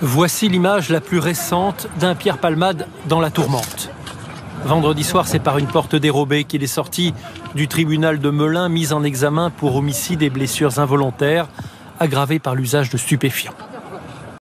Voici l'image la plus récente d'un Pierre Palmade dans la tourmente. Vendredi soir, c'est par une porte dérobée qu'il est sorti du tribunal de Melun, mis en examen pour homicide et blessures involontaires, aggravées par l'usage de stupéfiants.